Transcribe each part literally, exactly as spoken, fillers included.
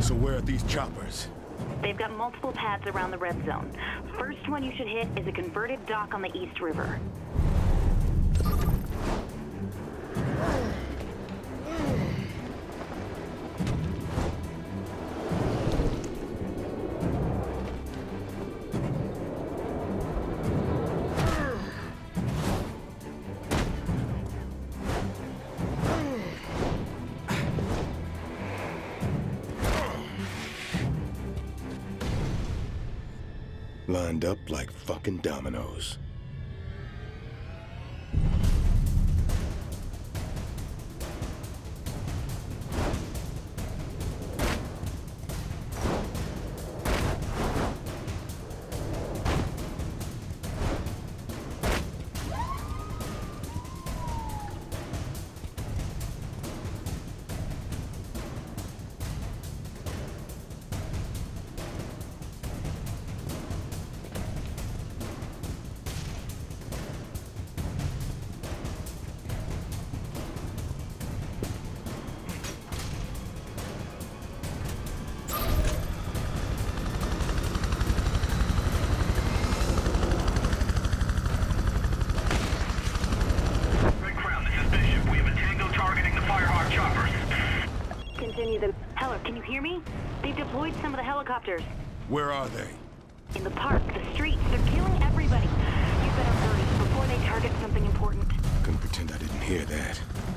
So where are these choppers? They've got multiple pads around the red zone. First one you should hit is a converted dock on the East River. Lined up like fucking dominoes. Continue the... Heller, can you hear me? They've deployed some of the helicopters. Where are they? In the park, the streets. They're killing everybody. You better hurry before they target something important. Couldn't pretend I didn't hear that.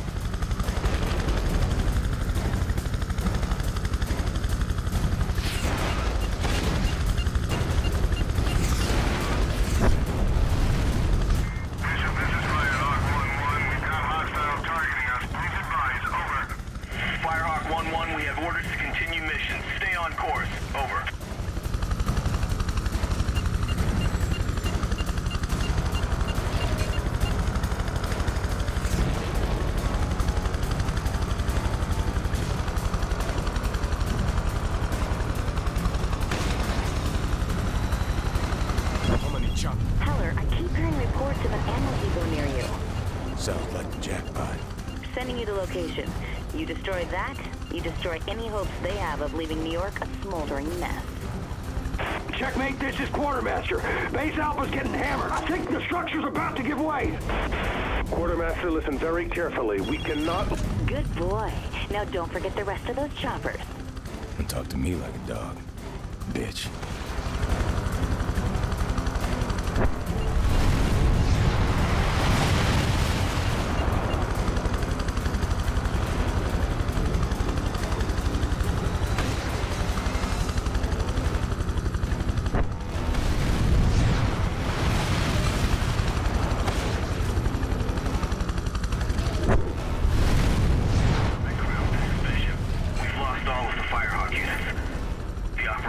Heller, I keep hearing reports of an ammo depot near you. Sounds like the jackpot. Sending you the location. You destroy that, you destroy any hopes they have of leaving New York a smoldering mess. Checkmate, this is Quartermaster. Base Alpha's getting hammered. I think the structure's about to give way. Quartermaster, listen very carefully. We cannot... Good boy. Now don't forget the rest of those choppers. And talk to me like a dog. Bitch.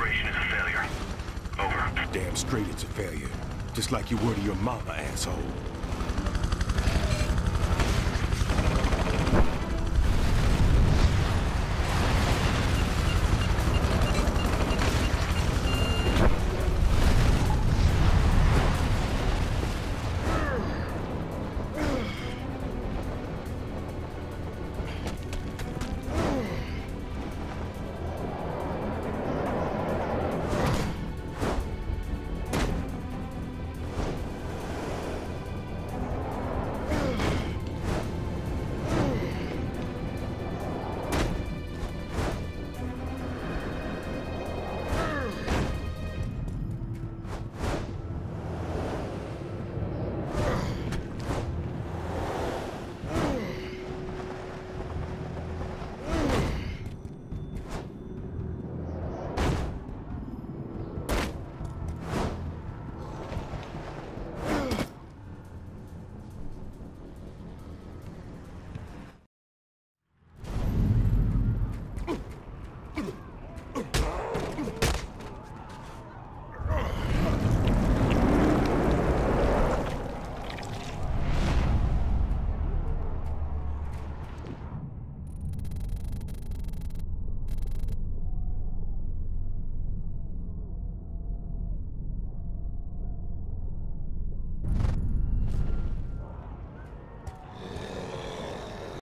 Damn straight it's a failure. Just like you were to your mama, asshole.